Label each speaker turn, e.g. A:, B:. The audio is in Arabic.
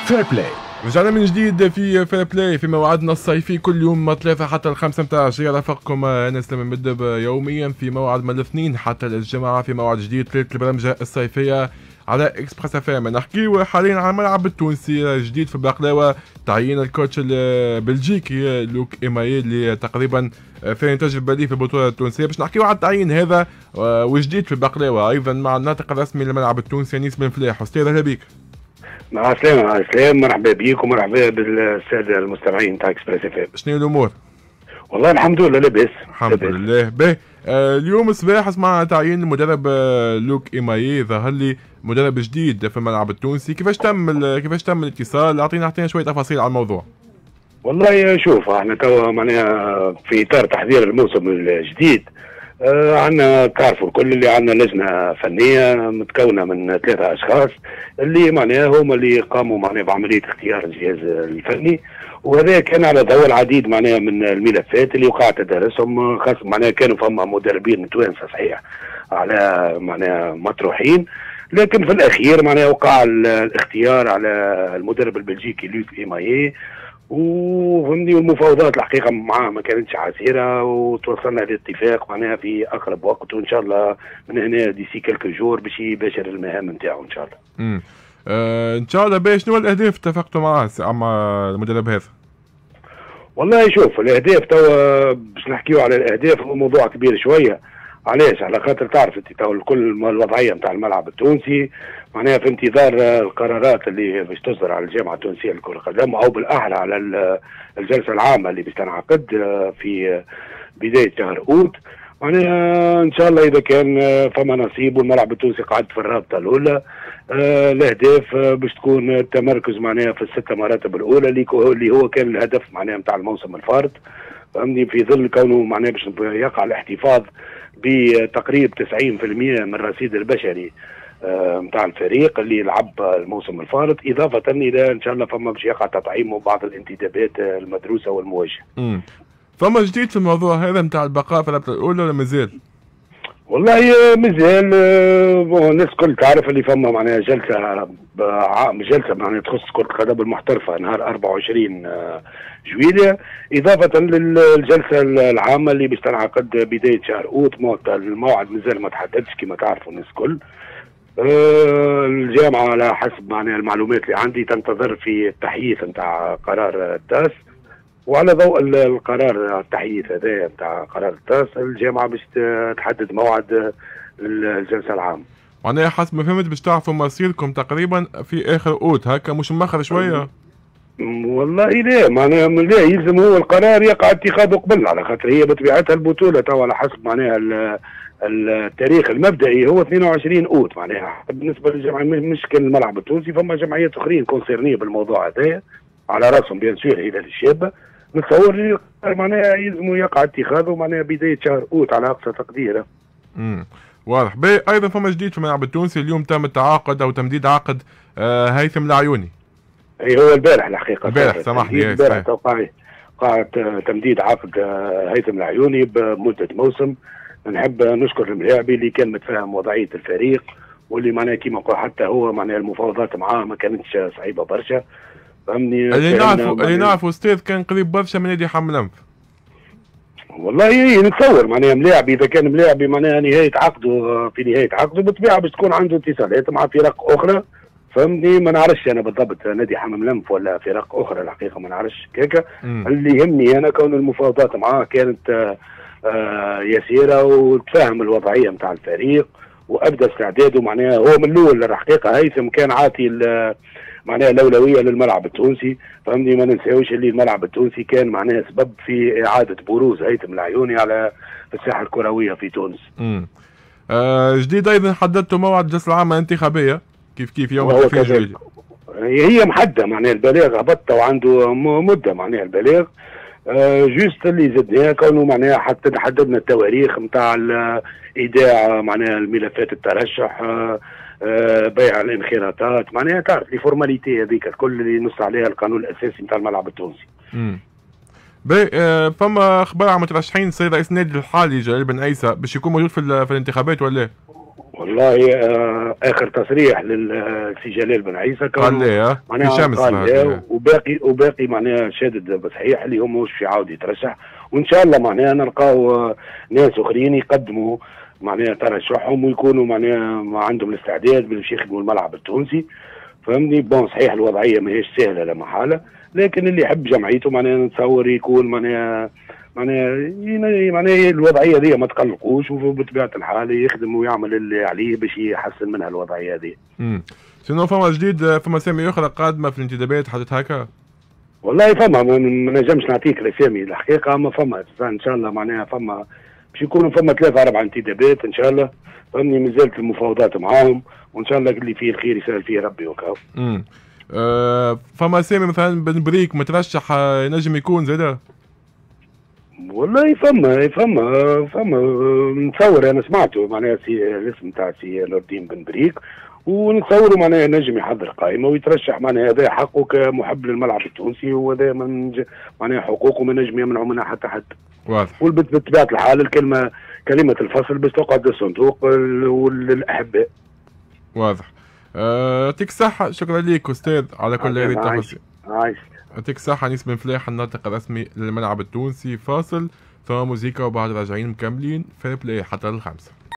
A: فير بلاي. رجعنا من جديد في فير بلاي في موعدنا الصيفي كل يوم من 3 حتى 5 متاع الجاي. رافقكم انا سليمان مدب يوميا في موعد من الاثنين حتى الجمعة في موعد جديد للبرامج الصيفية على اكسبريس اف ام. نحكيو حاليا على الملعب التونسي جديد في البقلاوة، تعيين الكوتش البلجيكي لوك ايماي اللي تقريبا ثاني تجربة ليه في البطولة التونسية. باش نحكيو على التعيين هذا وجديد في البقلاوة ايضا مع الناطق الرسمي للملعب التونسي انيس بن فلاح. استاذ اهلا بك.
B: مع السلامة مرحبا بيك ومرحبا بالسادة المستمعين تاع اكسبريس اف ام.
A: شنو الامور؟
B: والله الحمد لله لاباس.
A: الحمد لله. باهي اليوم الصباح سمعنا تعيين المدرب لوك ايماي، ظهر لي مدرب جديد في الملعب التونسي. كيفاش تم الاتصال؟ اعطينا شويه تفاصيل على الموضوع.
B: والله شوف احنا توا معناها في اطار تحضير الموسم الجديد. عندنا تعرفوا الكل اللي عندنا لجنه فنيه متكونه من 3 اشخاص اللي معناها هما اللي قاموا معناها بعمليه اختيار الجهاز الفني، وهذا كان على ضوء العديد معناها من الملفات اللي وقع تدارسهم، خاصة معناها كانوا فما مدربين توانسه صحيح على معناها مطروحين، لكن في الاخير معناها وقع الاختيار على المدرب البلجيكي لوك ايماي. وفهمني والمفاوضات الحقيقه معاه ما كانتش عسيره، وتوصلنا لاتفاق معناها في اقرب وقت، وان شاء الله من هنا ديسي كالكو جور باش يباشر المهام نتاعو ان شاء الله.
A: ان شاء الله. باش شنو الاهداف اتفقتوا معاه مع المدرب هذا؟
B: والله شوف الاهداف توا باش نحكيو على الاهداف هو موضوع كبير شويه. علاش؟ على خاطر تعرف انت تو كل الوضعيه نتاع الملعب التونسي معناها في انتظار القرارات اللي باش تصدر على الجامعه التونسيه لكره القدم، او بالاحرى على الجلسه العامه اللي باش تنعقد في بدايه شهر اوت. معناها ان شاء الله اذا كان فما نصيب والملعب التونسي قاعد في الرابطه الاولى، الاهداف باش تكون التمركز معناها في ال6 مراتب الاولى اللي هو كان الهدف معناها نتاع الموسم الفارط، فهمني، في ظل كونه معناها باش يقع الاحتفاظ بتقريب 90% من الرصيد البشري نتاع الفريق اللي لعب الموسم الفارط، اضافه الى ان شاء الله فما باش يقع تطعيم وبعض الانتدابات المدروسه والموجهه.
A: فما جديد في الموضوع هذا نتاع البقاء في الرابطه الاولى ولا مازال؟
B: والله مازال. الناس الكل تعرف اللي فما معناها جلسه معناها تخص كره القدم المحترفه نهار 24 جويلية، إضافة للجلسة العامة اللي باش تنعقد بداية شهر أوت. الموعد مازال ما تحددش كما تعرفوا الناس الكل. الجامعة على حسب معناها المعلومات اللي عندي تنتظر في التحييث نتاع قرار التاس، وعلى ضوء القرار التحييث هذا نتاع قرار التاس الجامعة باش تحدد موعد الجلسة العامة.
A: معناها حسب ما فهمت باش تعرفوا مصيركم تقريبا في آخر أوت، هكا مش مأخر شوية؟
B: والله لا معناها لا، يلزم هو القرار يقع اتخاذه قبل، على خاطر هي بطبيعتها البطوله تو على حسب معناها التاريخ المبدئي هو 22 اوت. معناها بالنسبه للجمعيه مش كان الملعب التونسي، فما جمعيات اخرين كونسيرنيه بالموضوع هذا على راسهم بيان سور هلال الشابه. نتصور معناها يلزم يقع اتخاذه معناها بدايه شهر اوت على اقصى تقدير.
A: واضح. ايضا فما جديد في الملعب التونسي، اليوم تم التعاقد او تمديد عقد هيثم العيوني.
B: اي هو البارح الحقيقه،
A: البارح سامحني،
B: البارح قاعد تمديد عقد هيثم العيوني بمده موسم. نحب نشكر الملاعبي اللي كان متفاهم وضعيه الفريق، واللي معناها كيما نقول حتى هو معناها المفاوضات معاه ما كانتش صعيبه برشا، فهمني.
A: اللي نعرفوا استاذ كان قريب برشا من نادي حمل انف.
B: والله نتصور معناها ملاعبي اذا كان ملاعبي معناها نهايه عقده في نهايه عقده بالطبيعه باش تكون عنده اتصالات مع فرق اخرى، فهمني. ما نعرفش انا بالضبط نادي حمام لنف ولا فرق اخرى الحقيقه ما نعرفش كيكا. اللي يهمني انا كون المفاوضات معاه كانت يسيره، وتفاهم الوضعيه نتاع الفريق، وابدا استعداده معناها هو من الاول الحقيقه. هيثم كان عاطي معناها الاولويه للملعب التونسي، فهمني. ما ننساوش اللي الملعب التونسي كان معناها سبب في اعاده بروز هيثم العيوني على الساحه الكرويه في تونس.
A: جديد ايضا حددتوا موعد الجلسه العامه الانتخابيه كيف يوم 30 جويلية.
B: هي محدده معناها البلاغ هبط وعنده مده معناها البلاغ. جوست اللي زدناها كونه معناها حتى حددنا التواريخ نتاع ايداع معناها الملفات الترشح، بيع الانخراطات، معناها تعرف لي فورماليتي هذيك الكل اللي نص عليها القانون الاساسي نتاع الملعب التونسي.
A: فما اخبار عن مترشحين السيد رئيس النادي الحالي جلال بن عيسى باش يكون موجود في الانتخابات ولا؟
B: والله اخر تصريح للسي جلال بن عيسى كان
A: قال لي في
B: معناها
A: شمس
B: قال
A: بعد.
B: وباقي معناها شادد بصحيح اللي هو مش في عاود يترشح، وان شاء الله معناها نلقاو ناس اخرين يقدموا معناها ترشحهم ويكونوا معناها ما عندهم الاستعداد باش يخدموا الملعب التونسي. فهمني؟ بون صحيح الوضعيه ماهيش سهله لا محاله، لكن اللي يحب جمعيته معناها نتصور يكون معناها الوضعيه دي ما تقلقوش، وبطبيعه الحال يخدم ويعمل اللي عليه باش يحسن منها الوضعيه دي.
A: شنو فما جديد؟ فما اسامي اخرى قادمه في الانتدابات حدث هكا؟
B: والله فما ما نجمش نعطيك الاسامي الحقيقه، اما فما ان شاء الله معناها فما باش يكونوا فما 3 4 انتدابات ان شاء الله. فهمني؟ مازالت المفاوضات معاهم، وان شاء الله اللي فيه الخير يسهل فيه ربي وكاو.
A: فما اسامي مثلا بن بريك مترشح نجم يكون زاده؟
B: والله فما نتصور انا سمعته معناها الاسم تاع سي نور الدين بن بريك، ونتصوروا معناها نجم يحضر قائمه ويترشح. معناها هذا حقه كمحب للملعب التونسي، وهذا من معناها حقوقه ما نجم يمنعوا منها حتى حد.
A: واضح.
B: وبطبيعه الحال كلمه الفصل باش تقعد للصندوق وللاحباء.
A: واضح. يعطيك الصحة، شكرا لك أستاذ على كل هذه التفاصيل. يعطيك الصحة. أنيس بن فلاح الناطق الرسمي للملعب التونسي. فاصل ثم موسيقى وبعد راجعين مكملين فير بلاي حتى ال5.